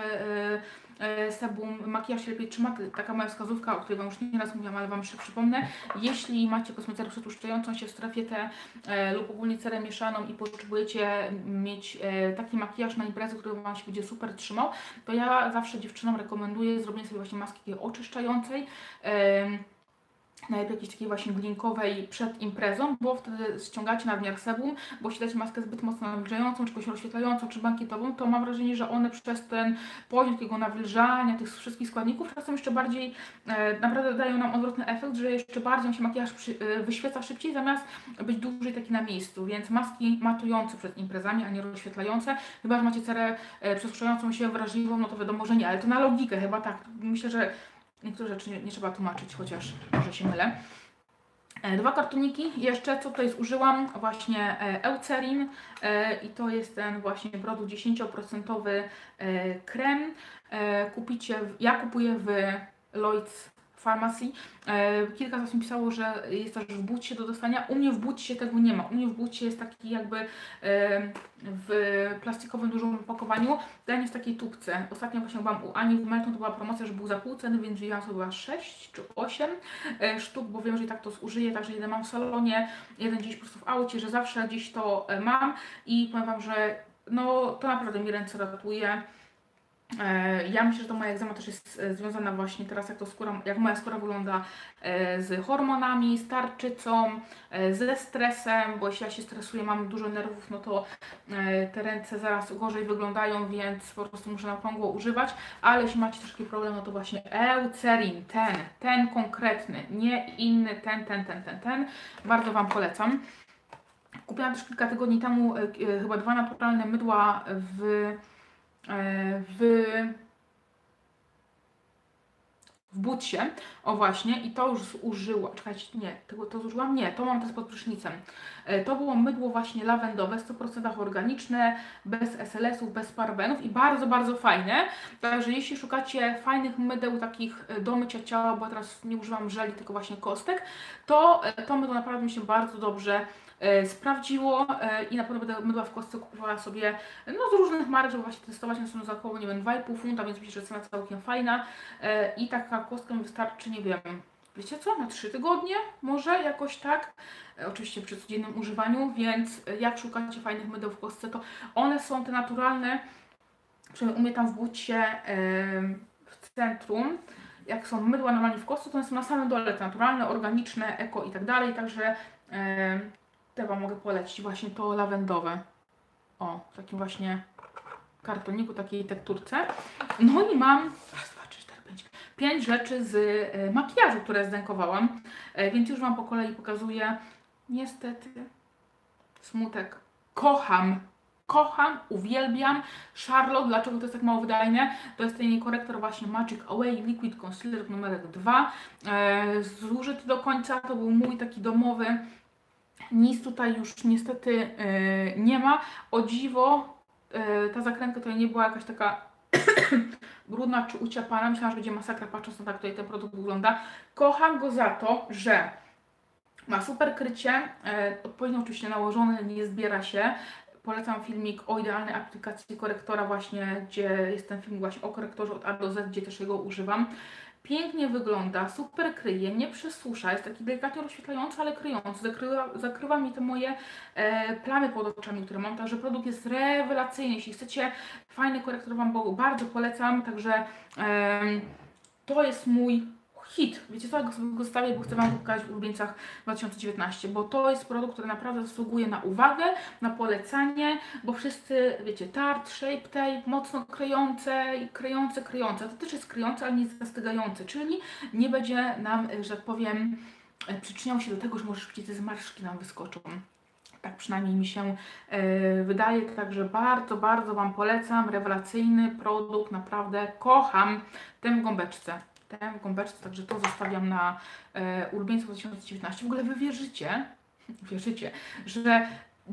sebum, makijaż się lepiej trzyma. Taka moja wskazówka, o której Wam już nieraz mówiłam, ale Wam jeszcze przypomnę. Jeśli macie kosmecerę przetłuszczającą się w strefie T lub ogólnie cerę mieszaną i potrzebujecie mieć taki makijaż na imprezę, który Wam się będzie super trzymał, to ja zawsze dziewczynom rekomenduję zrobienie sobie właśnie maski oczyszczającej. Najlepiej jakiejś takiej właśnie glinkowej przed imprezą, bo wtedy ściągacie nadmiar sebum, bo jeśli dacie maskę zbyt mocno nawilżającą, czy jakąś rozświetlającą, czy bankietową, to mam wrażenie, że one przez ten poziom takiego nawilżania, tych wszystkich składników, czasem jeszcze bardziej naprawdę dają nam odwrotny efekt, że jeszcze bardziej się makijaż wyświeca szybciej, zamiast być dłużej taki na miejscu, więc maski matujące przed imprezami, a nie rozświetlające, chyba że macie cerę przesuszającą się, wrażliwą, no to wiadomo, że nie, ale to na logikę chyba tak. Myślę, że niektóre rzeczy nie trzeba tłumaczyć, chociaż może się mylę. Dwa kartoniki jeszcze, co tutaj zużyłam, właśnie Eucerin i to jest ten właśnie produkt 10% krem. Ja kupuję w Lloyd's Pharmacy. Kilka z Was mi pisało, że jest też w bucie do dostania. U mnie w bucie tego nie ma. U mnie w bucie jest taki jakby w plastikowym dużym opakowaniu. Ten jest w takiej tubce. Ostatnio właśnie byłam u Ani w Melton, to była promocja, że był za pół ceny, więc wzięłam sobie chyba 6 czy 8 sztuk, bo wiem, że i tak to zużyję, także jeden mam w salonie, jeden gdzieś po prostu w aucie, że zawsze gdzieś to mam i powiem Wam, że no to naprawdę mi ręce ratuje. Ja myślę, że to moja egzema też jest związana właśnie teraz, jak moja skóra wygląda z hormonami, z tarczycą, ze stresem, bo jeśli ja się stresuję, mam dużo nerwów, no to te ręce zaraz gorzej wyglądają, więc po prostu muszę na okrągło używać, ale jeśli macie też taki problem, no to właśnie Eucerin, ten konkretny, nie inny, ten, bardzo Wam polecam. Kupiłam też kilka tygodni temu chyba 2 naturalne mydła w butsie, o właśnie, i to już zużyłam, czekajcie, nie, to zużyłam, nie, to mam teraz pod prysznicem. To było mydło właśnie lawendowe, 100% organiczne, bez SLS-ów, bez parabenów i bardzo, bardzo fajne. Także jeśli szukacie fajnych mydeł takich do mycia ciała, bo ja teraz nie używam żeli, tylko właśnie kostek, to to mydło naprawdę mi się bardzo dobrze sprawdziło i na pewno będę mydła w kostce kupowała sobie no, z różnych marek, żeby właśnie testować. One są za około, nie wiem, 2,5 funta, więc myślę, że cena całkiem fajna i taka kostka mi wystarczy, nie wiem, wiecie co, na 3 tygodnie może jakoś tak, oczywiście przy codziennym używaniu, więc jak szukacie fajnych mydeł w kostce, to one są te naturalne, przynajmniej u mnie tam w bucie w centrum. Jak są mydła normalnie w kostce, to one są na samym dole, te naturalne, organiczne, eko i tak dalej, także te Wam mogę polecić, właśnie to lawendowe. O, w takim właśnie kartoniku, takiej tekturce. No i mam raz, dwa, trzy, cztery, pięć, 5 rzeczy z makijażu, które zdenkowałam, więc już Wam po kolei pokazuję. Niestety, smutek. Kocham, uwielbiam Charlotte. Dlaczego to jest tak mało wydajne? To jest ten korektor właśnie Magic Away Liquid Concealer numer 2. Zużyty do końca, to był mój taki domowy. Nic tutaj już niestety nie ma. O dziwo, ta zakrętka tutaj nie była jakaś taka brudna czy uciapana. Myślałam, że będzie masakra, patrząc na tak tutaj ten produkt wygląda. Kocham go za to, że ma super krycie, odpowiednio oczywiście nałożony, nie zbiera się. Polecam filmik o idealnej aplikacji korektora właśnie, gdzie jest ten film właśnie o korektorze od A do Z, gdzie też jego używam. Pięknie wygląda, super kryje, nie przesusza, jest taki delikatnie rozświetlający, ale kryjący. Zakrywa mi te moje plamy pod oczami, które mam, także produkt jest rewelacyjny. Jeśli chcecie fajny korektor, Wam bardzo polecam, także to jest mój hit. Wiecie co, ja go sobie zostawię, bo chcę Wam pokazać w ulubieńcach 2019, bo to jest produkt, który naprawdę zasługuje na uwagę, na polecanie, bo wszyscy, wiecie, Tarte, Shape Tape, mocno kryjące i kryjące. To też jest kryjące, ale nie zastygające, czyli nie będzie nam, że tak powiem, przyczyniał się do tego, że może szybciej te zmarszczki nam wyskoczą. Tak przynajmniej mi się wydaje, także bardzo, bardzo Wam polecam. Rewelacyjny produkt, naprawdę kocham tę gąbeczce. Także to zostawiam na ulubieńców 2019. W ogóle Wy wierzycie, że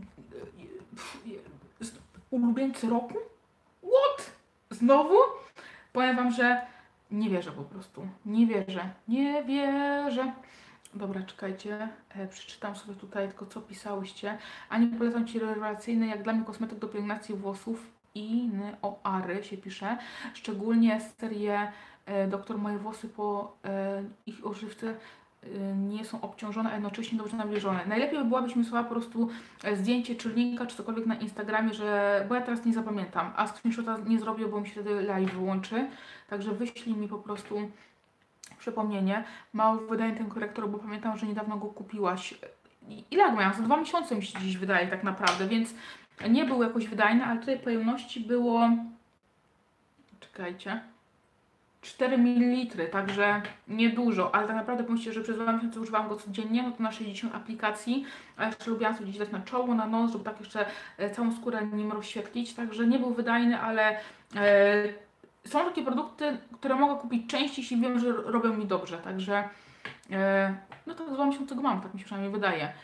ulubieńcy roku? What? Znowu? Powiem Wam, że nie wierzę po prostu. Nie wierzę. Dobra, czekajcie, przeczytam sobie tutaj tylko co pisałyście. Ani polecam Ci rewelacyjny, jak dla mnie kosmetyk do pielęgnacji włosów Inoary się pisze. Szczególnie serię Doktor Moje Włosy po ich używce nie są obciążone, a jednocześnie dobrze nawilżone. Najlepiej by było, abyś mi wysłała po prostu zdjęcie czy linka, czy cokolwiek na Instagramie, bo ja teraz nie zapamiętam, a screenshota nie zrobię, bo mi się wtedy live wyłączy. Także wyślij mi po prostu przypomnienie. Mało wydaje ten korektor, bo pamiętam, że niedawno go kupiłaś. Ile ja miałam? Za 2 miesiące mi się dziś wydaje tak naprawdę, więc nie był jakoś wydajny, ale tutaj pojemności było... Czekajcie. 4 ml, także niedużo, ale tak naprawdę pomyślcie, że przez 2 miesiące używałam go codziennie, no to na 60 aplikacji, a jeszcze lubiłam sobie gdzieś dać na czoło, na nos, żeby tak jeszcze całą skórę nim rozświetlić, także nie był wydajny, ale są takie produkty, które mogę kupić częściej, jeśli wiem, że robią mi dobrze, także No to 2 miesiące go mam, tak mi się przynajmniej wydaje.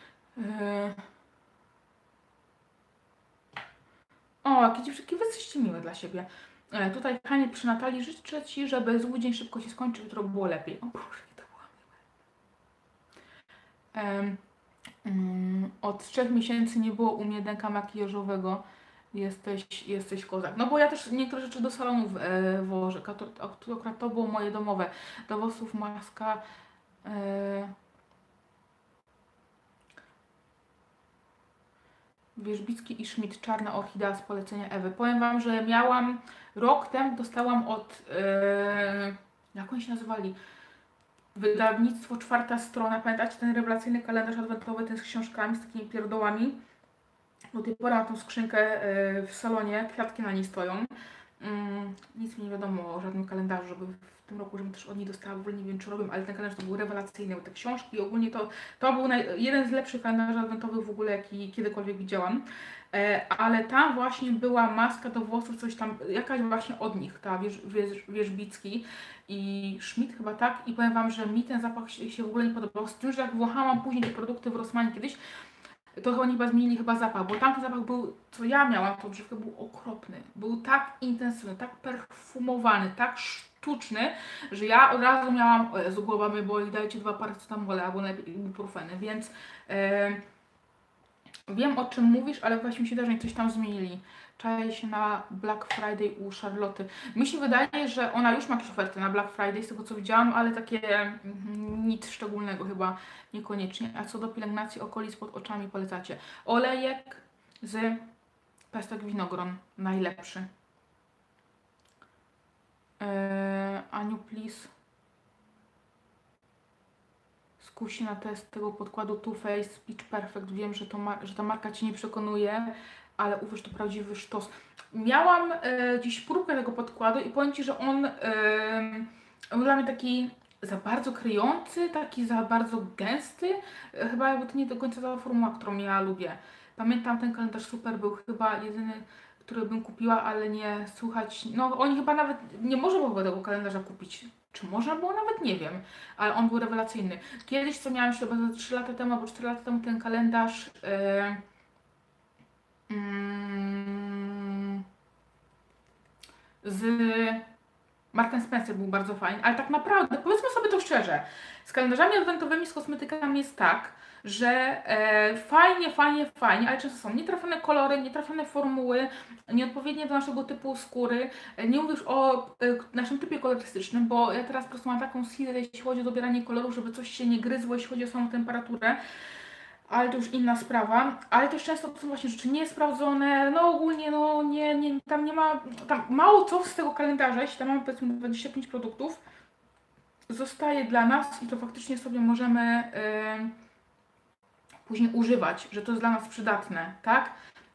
O, jakie dziewczynki, wy jesteście miłe dla siebie. Tutaj Hanie przy Natalii, życzę Ci, żeby zły dzień szybko się skończył, jutro było lepiej. O Boże, to było miłe. Od 3 miesięcy nie było u mnie denka makijażowego. Jesteś kozak. No bo ja też niektóre rzeczy do salonów wożę. Akurat to było moje domowe. Do włosów maska. Wierzbicki i Schmidt, czarna orchidea z polecenia Ewy. Powiem Wam, że miałam rok temu, dostałam od, jak oni się nazywali? Wydawnictwo Czwarta Strona. Pamiętacie ten rewelacyjny kalendarz adwentowy, ten z książkami, z takimi pierdołami? Do tej pory mam tą skrzynkę w salonie, kwiatki na niej stoją. Nic mi nie wiadomo o żadnym kalendarzu, żeby w tym roku, żebym też od niej dostała, w ogóle nie wiem czy robię, ale ten kalendarz to był rewelacyjny, bo te książki, ogólnie to był jeden z lepszych kalendarzy adwentowych w ogóle, jaki kiedykolwiek widziałam. Ale tam właśnie była maska do włosów, coś tam, jakaś właśnie od nich, ta Wierzbicki i Schmidt chyba tak, i powiem Wam, że mi ten zapach się w ogóle nie podobał, z tym, że jak wąchałam później te produkty w Rossmanie kiedyś, to oni chyba zmienili zapach, bo tamten zapach był, co ja miałam, to odżywkę był okropny. Był tak intensywny, tak perfumowany, tak sztuczny, że ja od razu miałam, o Jezu, głowa mnie boli, dajcie 2 paracetamole albo najlepiej ibuprofeny, więc wiem o czym mówisz, ale właśnie mi się wydaje, że coś tam zmienili. Czaję się na Black Friday u Charlotte. Mi się wydaje, że ona już ma jakieś oferty na Black Friday, z tego co widziałam, ale takie nic szczególnego chyba niekoniecznie. A co do pielęgnacji okolic pod oczami polecacie? Olejek z pestek winogron. Najlepszy. Aniu, please. Skuś się na test tego podkładu Too Faced Peach Perfect. Wiem, że ta marka Cię nie przekonuje, ale uwierz, to prawdziwy sztos. Miałam dziś próbkę tego podkładu i powiem Ci, że on był dla mnie taki za bardzo kryjący, taki za bardzo gęsty. Chyba jakby to nie do końca ta formuła, którą ja lubię. Pamiętam, ten kalendarz super był chyba jedyny, który bym kupiła, ale nie słuchać. No oni chyba nawet nie można było tego kalendarza kupić. Czy można było? Nawet nie wiem, ale on był rewelacyjny. Kiedyś, co miałam jeszcze chyba 3 lata temu albo 4 lata temu, ten kalendarz z Mark & Spencer był bardzo fajny, ale tak naprawdę, powiedzmy sobie to szczerze, z kalendarzami adwentowymi, z kosmetykami jest tak, że fajnie, ale często są nietrafione kolory, nietrafione formuły, nieodpowiednie do naszego typu skóry. Nie mówię już o naszym typie kolorystycznym, bo ja teraz po prostu mam taką schizę, jeśli chodzi o dobieranie kolorów, żeby coś się nie gryzło, jeśli chodzi o samą temperaturę. Ale to już inna sprawa, ale też często to są właśnie rzeczy niesprawdzone, no ogólnie no tam nie ma, tam mało co z tego kalendarza, jeśli tam mamy powiedzmy 25 produktów, zostaje dla nas i to faktycznie sobie możemy później używać, że to jest dla nas przydatne, tak?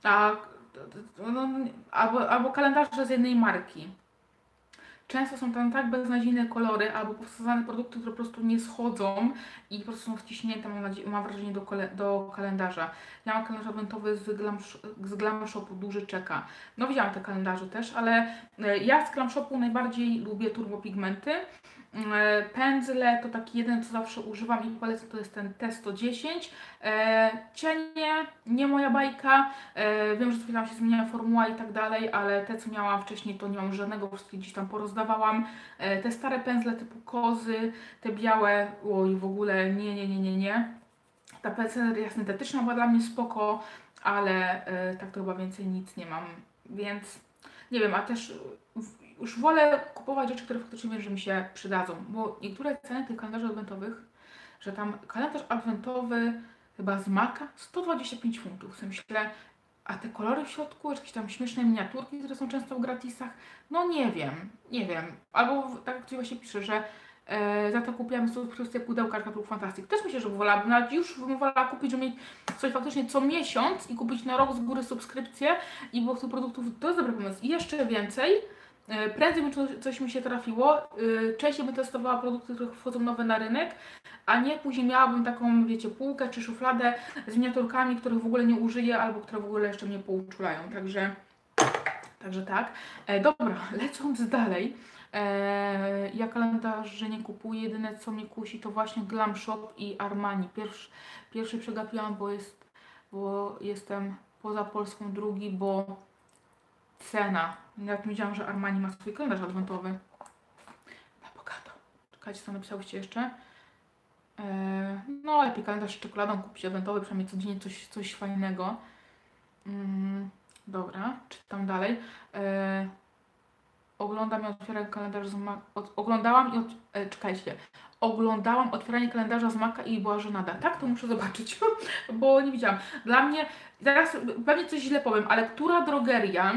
Albo kalendarze z jednej marki. Często są tam tak beznadziejne kolory albo powsadzane produkty, które po prostu nie schodzą i po prostu są wciśnięte, mam wrażenie, do kalendarza. Ja mam kalendarz adwentowy z Glam Shopu, duży czeka. No widziałam te kalendarze też, ale ja z Glam Shopu najbardziej lubię turbopigmenty. Pędzle to taki jeden, co zawsze używam i polecam, to jest ten T110. Cienie, nie moja bajka. Wiem, że tam się zmieniała formuła i tak dalej, ale te, co miałam wcześniej, to nie mam żadnego, wszystkie gdzieś tam porozdawałam. Te stare pędzle typu kozy, te białe, oj, w ogóle nie. Ta pędzelria syntetyczna była dla mnie spoko, ale tak to chyba więcej nic nie mam, więc nie wiem, a też już wolę kupować rzeczy, które faktycznie wiem, że mi się przydadzą, bo niektóre ceny tych kalendarzy adwentowych, że tam kalendarz adwentowy chyba z Maka 125 funtów, w sensie myślę, a te kolory w środku, jakieś tam śmieszne miniaturki, które są często w gratisach, no nie wiem, albo tak jak ktoś właśnie pisze, że za to kupiłam subskrypcję pudełka Kartów Fantastic. Też myślę, że wolałabym, nawet już bym wolała kupić, żeby mieć coś faktycznie co miesiąc i kupić na rok z góry subskrypcję i po prostu produktów, to jest dobry pomysł. I jeszcze więcej, prędzej by coś mi się trafiło, częściej bym testowała produkty, które wchodzą nowe na rynek, a nie później miałabym taką, wiecie, półkę czy szufladę z miniaturkami, których w ogóle nie użyję albo które w ogóle jeszcze mnie pouczulają. Także tak. Dobra, lecąc dalej. Ja kalendarzy nie kupuję, jedyne co mnie kusi to właśnie Glam Shop i Armani. Pierwszy przegapiłam, bo jestem poza Polską, drugi, bo cena. Jak widziałam, że Armani ma swój kalendarz adwentowy. Na bogato. Czekajcie, co napisałyście jeszcze. No, lepiej kalendarz z czekoladą kupić adwentowy, przynajmniej codziennie coś fajnego. Dobra, czytam dalej. Oglądam i otwieram kalendarz z Maca. Czekajcie. Oglądałam otwieranie kalendarza z Maca i była żenada. Tak, to muszę zobaczyć, bo nie widziałam. Dla mnie, teraz pewnie coś źle powiem, ale która drogeria,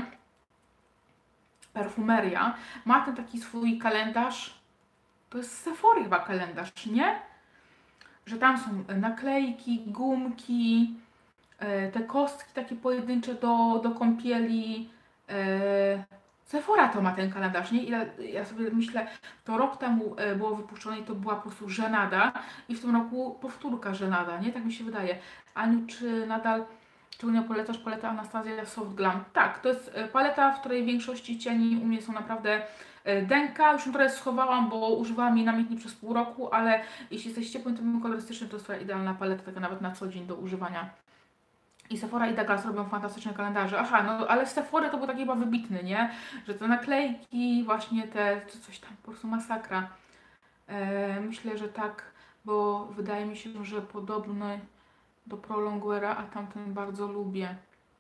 perfumeria ma ten taki swój kalendarz? To jest Sephora chyba kalendarz, nie? Że tam są naklejki, gumki, te kostki takie pojedyncze do kąpieli. Sephora to ma ten kalendarz, nie? I ja sobie myślę, to rok temu było wypuszczone i to była po prostu żenada i w tym roku powtórka żenada, nie? Tak mi się wydaje. Aniu, czy nadal, czego nie polecasz? Paleta Anastasia Soft Glam. Tak, to jest paleta, w której w większości cieni u mnie są naprawdę denka. Już ją trochę schowałam, bo używałam jej namiętnie przez pół roku, ale jeśli jesteś ciepłym typem kolorystycznym, to jest twoja idealna paleta, taka nawet na co dzień do używania. I Sephora i Douglas robią fantastyczne kalendarze. Aha, no ale Sephora to był taki chyba wybitny, nie? Że te naklejki, właśnie coś tam, po prostu masakra. Myślę, że tak, bo wydaje mi się, że podobny do Prolonguera, a tamten bardzo lubię.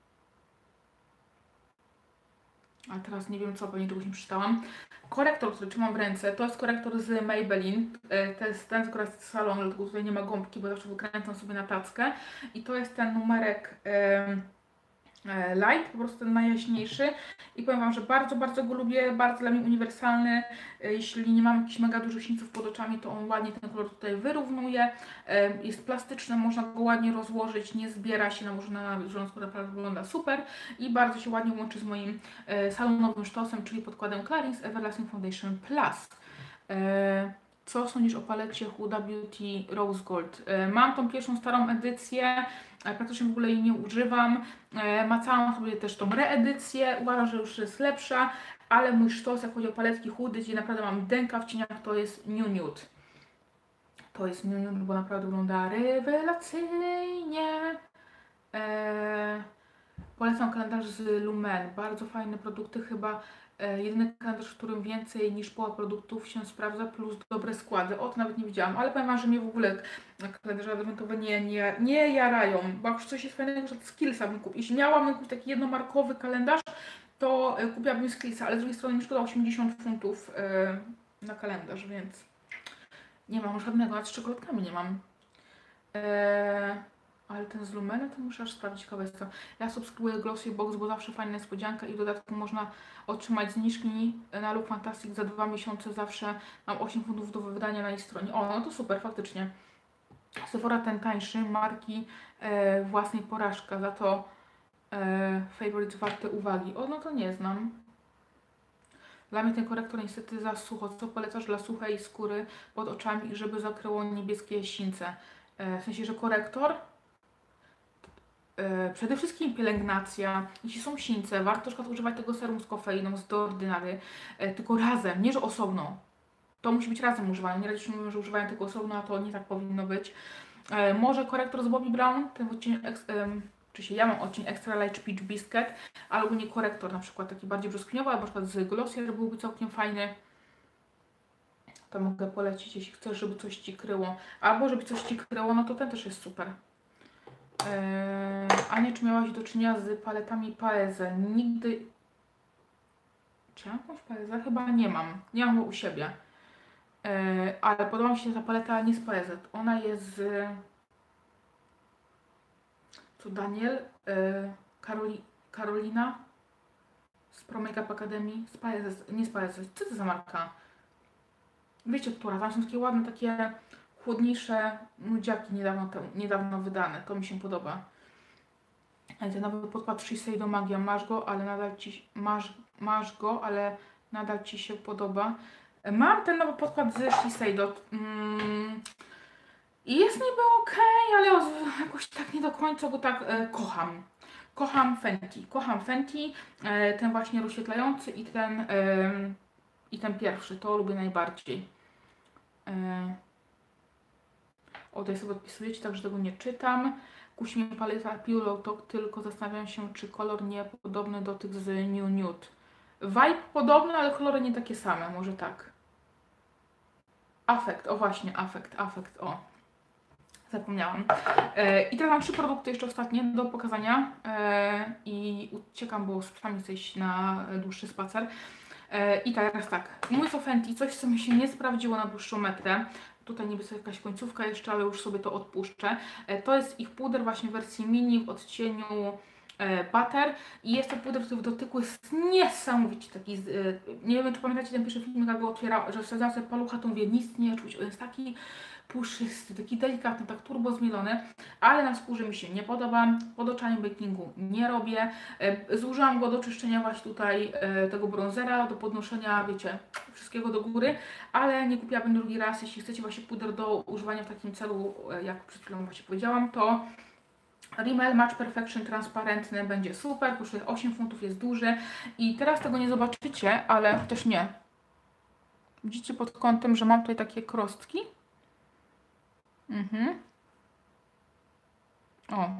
A teraz nie wiem co, pewnie czegoś nie przeczytałam. Korektor, który trzymam w ręce, to jest korektor z Maybelline. To jest ten z salonu, dlatego tutaj nie ma gąbki, bo zawsze wykręcam sobie na tackę. I to jest ten numerek light, po prostu ten najjaśniejszy. I powiem Wam, że bardzo, bardzo go lubię, bardzo dla mnie uniwersalny. Jeśli nie mam jakichś mega dużych sińców pod oczami, to on ładnie ten kolor tutaj wyrównuje. Jest plastyczny, można go ładnie rozłożyć, nie zbiera się, nałożona na bieżąco, naprawdę wygląda super. I bardzo się ładnie łączy z moim salonowym sztosem, czyli podkładem Clarins Everlasting Foundation Plus. Co sądzisz o palecie Huda Beauty Rose Gold? Mam tą pierwszą starą edycję, praktycznie w ogóle jej nie używam. Macałam sobie też tą reedycję, uważam, że już jest lepsza, ale mój sztos, jak chodzi o paletki chudy, gdzie naprawdę mam denka w cieniach, to jest New Nude. To jest New Nude, bo naprawdę wygląda rewelacyjnie. Polecam kalendarz z Lumen, bardzo fajne produkty, chyba jedyny kalendarz, w którym więcej niż połowa produktów się sprawdza, plus dobre składy. O, to nawet nie widziałam, ale powiem Wam, że mnie w ogóle kalendarze adwentowe nie jarają, bo jak coś jest fajnego, że Skillsa bym kupił. Jeśli miałam kupić taki jednomarkowy kalendarz, to kupiłabym Skillsa, ale z drugiej strony mi szkoda 80 funtów na kalendarz, więc nie mam żadnego, nawet z czekoladkami nie mam. Ale ten z Lumena to muszę aż sprawdzić, ciekawe jest to. Ja subskrybuję Glossy Box, bo zawsze fajna niespodzianka i w dodatku można otrzymać zniżki na Look Fantastic za 2 miesiące. Zawsze mam 8 funtów do wydania na jej stronie. O, no to super, faktycznie. Sephora ten tańszy, marki własnej porażka, za to favorite warte uwagi. O, no to nie znam. Dla mnie ten korektor niestety za sucho. Co polecasz dla suchej skóry pod oczami, żeby zakryło niebieskie sińce? W sensie, że korektor? Przede wszystkim pielęgnacja. Jeśli są sińce, warto na przykład używać tego serum z kofeiną z The Ordinary, tylko razem, nie że osobno. To musi być razem używane. Nieraz mówią, że używają tego osobno, a to nie tak powinno być. Może korektor z Bobbi Brown, ten odcień, ja mam odcień Extra Light Peach Biscuit, albo nie korektor, na przykład taki bardziej brzoskwiniowy, albo na przykład z Glossier byłby całkiem fajny. To mogę polecić, jeśli chcesz, żeby coś Ci kryło. Albo żeby coś Ci kryło, no to ten też jest super. Ania, czy miałaś do czynienia z paletami Paese? Nigdy... Czy ja mam jakąś Paese? Chyba nie mam. Nie mam go u siebie. Ale podoba mi się ta paleta nie z Paese. Ona jest z... Co Daniel? Karolina? Z Pro Makeup Academy? Z Paese, nie z Paese. Co to za marka? Wiecie, która? Tam są takie ładne, takie chłodniejsze nudziaki niedawno wydane. To mi się podoba. Ten nowy podkład Shiseido Magia. Masz go, ale nadal Ci się podoba. Mam ten nowy podkład z Shiseido. I jest niby okej, ale jakoś tak nie do końca go tak kocham. Kocham Fenty. Ten właśnie rozświetlający i ten i ten pierwszy, to lubię najbardziej. O, tutaj sobie odpisujecie, także tego nie czytam. Kusi mnie paleta Pillow Talk, tylko zastanawiam się, czy kolor nie podobny do tych z New Nude. Vibe podobny, ale kolory nie takie same, może tak. Afekt, o właśnie, afekt, o. Zapomniałam. I teraz mam 3 produkty jeszcze ostatnie do pokazania i uciekam, bo sprzedam jesteś na dłuższy spacer. I teraz tak, mój Fenty, coś co mi się nie sprawdziło na dłuższą metrę. Tutaj niby jest jakaś końcówka jeszcze, ale już sobie to odpuszczę. To jest ich puder właśnie w wersji mini w odcieniu Butter i jest to puder, który w dotyku jest niesamowicie taki, nie wiem czy pamiętacie ten pierwszy filmik, jak go otwierał, że wsadzałam sobie palucha, to mówię, nic nie czuć, on jest taki puszysty, taki delikatny, tak turbo zmielony, ale na skórze mi się nie podoba, pod oczami bakingu nie robię, zużyłam go do czyszczenia właśnie tutaj tego bronzera, do podnoszenia, wiecie, wszystkiego do góry, ale nie kupiłabym drugi raz, jeśli chcecie właśnie puder do używania w takim celu, jak przed chwilą właśnie powiedziałam, to Rimmel Match Perfection transparentny będzie super, kosztuje 8 funtów, jest duży i teraz tego nie zobaczycie, ale też nie. Widzicie pod kątem, że mam tutaj takie krostki? O.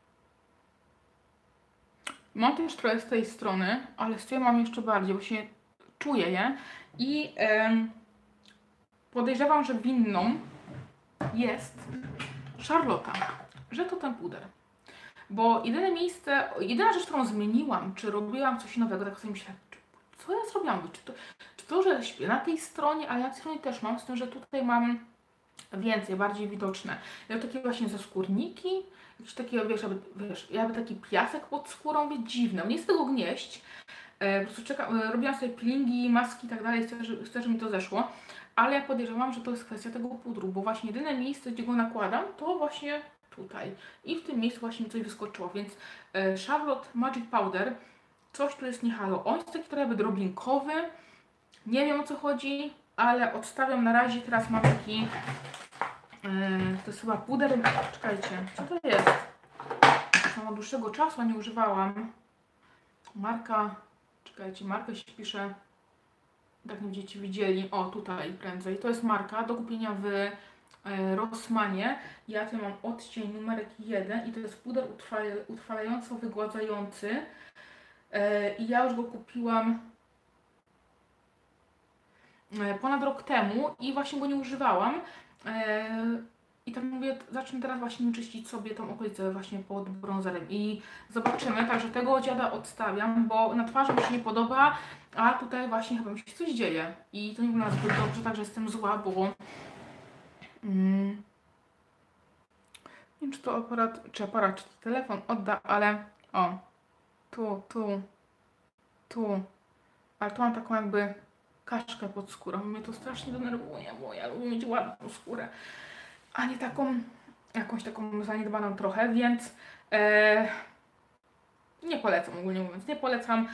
Mam też trochę z tej strony, ale z tej mam jeszcze bardziej, bo się czuję je i podejrzewam, że winną jest Charlotta, że to ten puder. Bo jedyna rzecz, którą zmieniłam, czy robiłam coś nowego, tak sobie myślę, co ja zrobiłam? Czy to, że śpię na tej stronie, ale na tej stronie też mam, z tym, że tutaj mam więcej, bardziej widoczne. Ja takie właśnie zaskórniki, jakieś takie, jakby taki piasek pod skórą, dziwne. Nie chcę tego gnieść. Po prostu robiłam sobie peelingi, maski i tak dalej, chcę, żeby mi to zeszło. Ale ja podejrzewam, że to jest kwestia tego pudru, bo właśnie jedyne miejsce, gdzie go nakładam, to właśnie tutaj. I w tym miejscu właśnie mi coś wyskoczyło, więc Charlotte Magic Powder, coś tu jest nie halo. On jest taki trochę drobinkowy, nie wiem o co chodzi, ale odstawiam na razie. Teraz mam taki, to jest chyba puder, czekajcie, co to jest? Już mam od dłuższego czasu, a nie używałam. Marka, czekajcie, markę się pisze, tak nie będziecie widzieli, o tutaj prędzej. To jest marka do kupienia w Rossmanie. Ja tu mam odcień numerek 1 i to jest puder utrwalająco-wygładzający. I ja już go kupiłam ponad rok temu i właśnie go nie używałam. I tak mówię, zacznę teraz właśnie czyścić sobie tą okolicę właśnie pod bronzerem i zobaczymy. Także tego dziada odstawiam, bo na twarzy mi się nie podoba, a tutaj właśnie chyba mi się coś dzieje. I to nie wygląda zbyt dobrze, także jestem zła, bo nie wiem, czy to aparat, czy telefon odda, ale o, tu, ale tu mam taką jakby kaszkę pod skórą. Mnie to strasznie denerwuje, bo ja lubię mieć ładną skórę, a nie taką, jakąś taką zaniedbaną trochę, więc nie polecam, ogólnie mówiąc, nie polecam.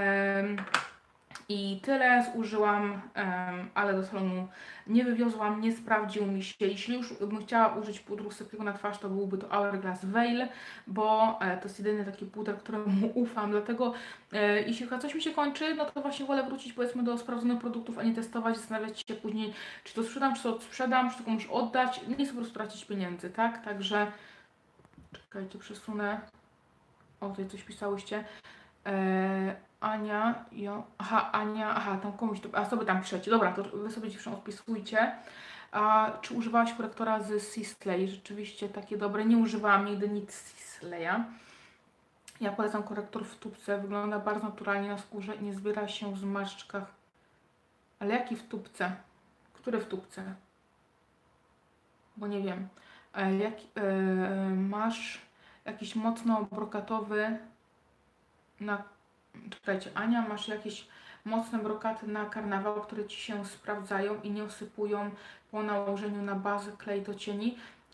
I tyle zużyłam, ale do salonu nie wywiozłam, nie sprawdził mi się. Jeśli już bym chciała użyć pudru sypkiego na twarz, to byłby to Hourglass Veil, bo to jest jedyny taki puder, któremu ufam. Dlatego jeśli coś mi się kończy, no to właśnie wolę wrócić powiedzmy do sprawdzonych produktów, a nie testować, zastanawiać się później, czy to sprzedam, czy to odsprzedam, czy to komuś oddać. Nie chcę po prostu tracić pieniędzy, tak? Także czekajcie, przesunę. O, tutaj coś pisałyście. Ania, Ania, tam komuś, a sobie tam piszecie. Dobra, to wy sobie dziewczyny odpisujcie. A czy używałaś korektora z Sisley? Rzeczywiście takie dobre. Nie używałam nigdy nic z Sisleya. Ja polecam korektor w tubce. Wygląda bardzo naturalnie na skórze i nie zbiera się w zmarszczkach. Ale jaki w tubce? Który w tubce? Bo nie wiem. Masz jakiś mocno brokatowy na... Czekajcie, Ania, masz jakieś mocne brokaty na karnawał, które Ci się sprawdzają i nie osypują po nałożeniu na bazę klej do cieni?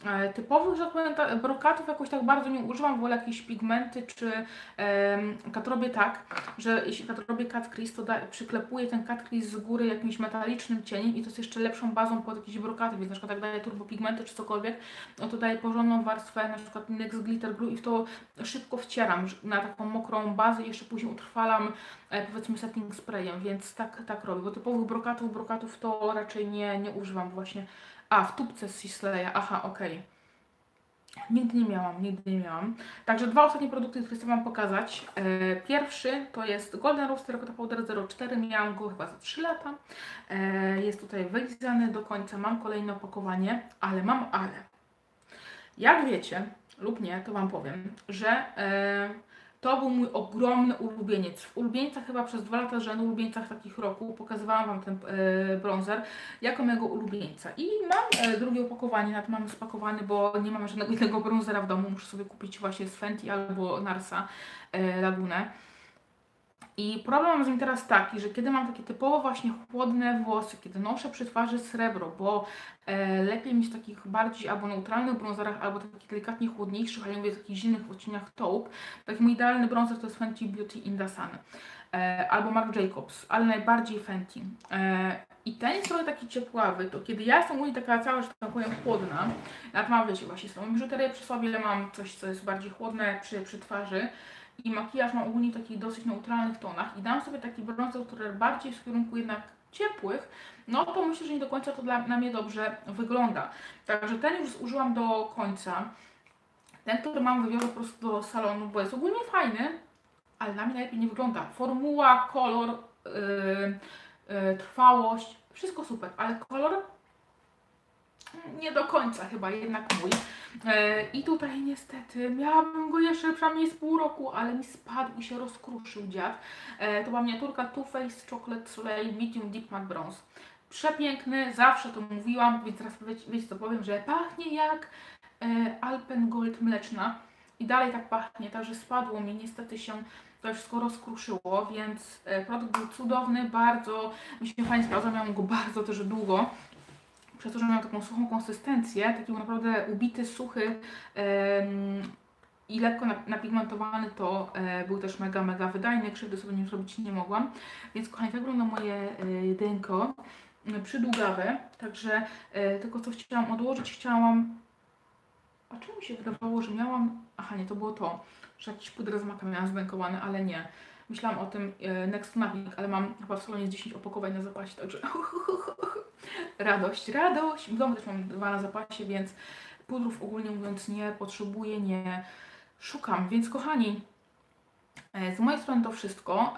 Typowych, że tak powiem, brokatów jakoś tak bardzo nie używam, wolę jakieś pigmenty, czy kat robię tak, że jeśli kat robię cut crease, to przyklepuję ten cut crease z góry jakimś metalicznym cieniem i to jest jeszcze lepszą bazą pod jakieś brokaty, więc na przykład jak daję turbo pigmenty czy cokolwiek, no to daję porządną warstwę, na przykład NYX Glitter Glue i w to szybko wcieram na taką mokrą bazę i jeszcze później utrwalam powiedzmy setting sprayem, więc tak robię, bo typowych brokatów to raczej nie używam właśnie. A, w tubce z Sisleya, aha, okej. Nigdy nie miałam. Także dwa ostatnie produkty, które chcę Wam pokazać. Pierwszy to jest Golden Rose Terracotta Powder 04, miałam go chyba za 3 lata. Jest tutaj wylizany do końca, mam kolejne opakowanie, ale mam ale. Jak wiecie, lub nie, to Wam powiem, że to był mój ogromny ulubieniec. W ulubieńcach chyba przez 2 lata z rzędu, ulubieńcach takich roku, pokazywałam Wam ten bronzer jako mojego ulubieńca. I mam drugie opakowanie, nawet mam spakowany, bo nie mam żadnego innego bronzera w domu. Muszę sobie kupić właśnie z Fenty albo Narsa Lagunę. I problem mam z nim teraz taki, że kiedy mam takie typowo właśnie chłodne włosy, kiedy noszę przy twarzy srebro, bo lepiej mieć takich bardziej albo neutralnych bronzerach, albo takich delikatnie chłodniejszych, ale nie mówię w takich zimnych odcieniach taupe. Taki mój idealny bronzer to jest Fenty Beauty in the Sun albo Marc Jacobs, ale najbardziej Fenty. I ten jest trochę taki ciepławy, to kiedy ja jestem ogólnie taka cała, że tak powiem, chłodna, nawet mam, wiecie, właśnie swoją biżuterię przy sobie, mam coś, co jest bardziej chłodne przy twarzy, i makijaż mam ogólnie w takich dosyć neutralnych tonach i dam sobie taki bronzer, który bardziej jest w kierunku jednak ciepłych, no to myślę, że nie do końca to na mnie dobrze wygląda. Także ten już zużyłam do końca. Ten, który mam, wybiorę po prostu do salonu, bo jest ogólnie fajny, ale na mnie najlepiej nie wygląda. Formuła, kolor, trwałość, wszystko super, ale kolor nie do końca chyba jednak mój. I tutaj niestety miałabym go jeszcze przynajmniej z pół roku, ale mi spadł i się rozkruszył dziad. To była miniaturka Too Faced Chocolate Soleil Medium Deep Matte Bronze. Przepiękny, zawsze to mówiłam, więc teraz wiecie co powiem, że pachnie jak Alpengold mleczna. I dalej tak pachnie, także spadło mi, niestety się to wszystko rozkruszyło, więc produkt był cudowny, bardzo mi się fajnie sprawdza, miałam go bardzo też długo. Przez to, że miał taką suchą konsystencję, taki naprawdę ubity, suchy i lekko napigmentowany, to był też mega wydajny, krzywdy sobie nim zrobić nie mogłam. Więc kochani, tak wygląda moje denko przydługawe, także tylko co chciałam odłożyć, a czemu mi się wydawało, że miałam, aha nie, to było to, że jakiś puder z maka miałam zdenkowany, ale nie. Myślałam o tym Next Nothing, ale mam chyba w salonie 10 opakowań na zapasie, także radość. W domu też mam 2 na zapasie, więc pudrów ogólnie mówiąc nie potrzebuję, nie szukam. Więc kochani, z mojej strony to wszystko.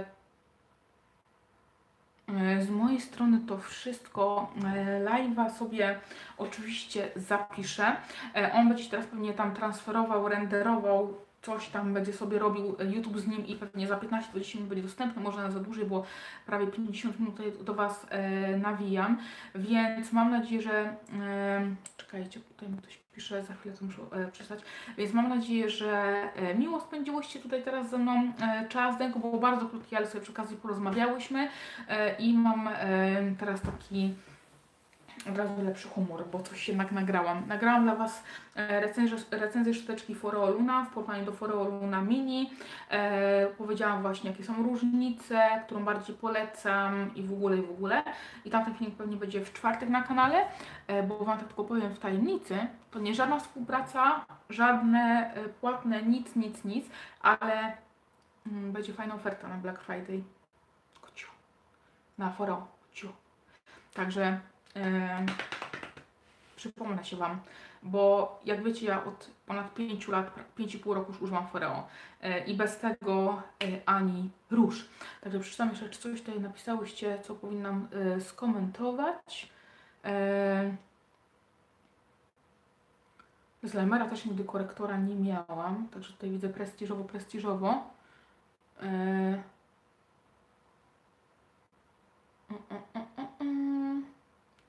Live'a sobie oczywiście zapiszę. On będzie teraz pewnie tam transferował, renderował, coś tam będzie sobie robił YouTube z nim i pewnie za 15-20 minut będzie dostępny, może nawet za dłużej, bo prawie 50 minut tutaj do Was nawijam, więc mam nadzieję, że czekajcie, tutaj mi ktoś pisze, za chwilę to muszę przeczytać, więc mam nadzieję, że miło spędziłyście tutaj teraz ze mną czas, Denko było bardzo krótki, ale sobie przy okazji porozmawiałyśmy i mam teraz taki od razu lepszy humor, bo coś jednak nagrałam. Nagrałam dla Was recenzję szczoteczki Foreo Luna w porównaniu do Foreo Luna Mini. Powiedziałam właśnie, jakie są różnice, którą bardziej polecam i w ogóle. I tamten filmik pewnie będzie w czwartek na kanale, bo Wam tak tylko powiem w tajemnicy, to nie żadna współpraca, żadne płatne, nic, ale będzie fajna oferta na Black Friday. Kociu. Na Foreo. Kociu. Także przypomnę się Wam, bo jak wiecie, ja od ponad 5 lat, 5,5 roku już używam Foreo i bez tego ani rusz. Także przeczytam jeszcze, czy coś tutaj napisałyście, co powinnam skomentować. Z Lemera też nigdy korektora nie miałam, także tutaj widzę prestiżowo.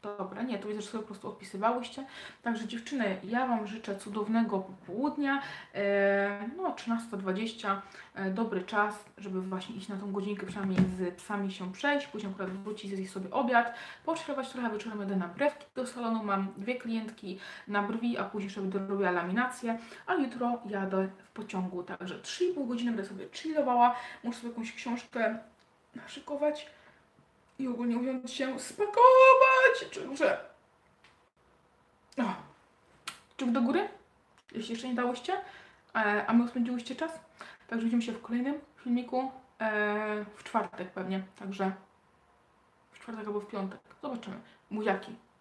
Dobra, nie, to widzę, że sobie po prostu odpisywałyście. Także dziewczyny, ja Wam życzę cudownego popołudnia. No, 13:20, dobry czas, żeby właśnie iść na tą godzinkę, przynajmniej z psami się przejść, później akurat wrócić, zjeść sobie obiad, poszlewać trochę, wieczorem jadę na brewki do salonu, mam 2 klientki na brwi, a później sobie dorobiła laminację, a jutro jadę w pociągu, także 3,5 godziny będę sobie chillowała, muszę sobie jakąś książkę naszykować i ogólnie mówiąc się spakować, także... O, kciuk do góry, jeśli jeszcze nie dałyście, a my spędziłyście czas. Także widzimy się w kolejnym filmiku w czwartek pewnie, także w czwartek albo w piątek. Zobaczymy. Buziaki.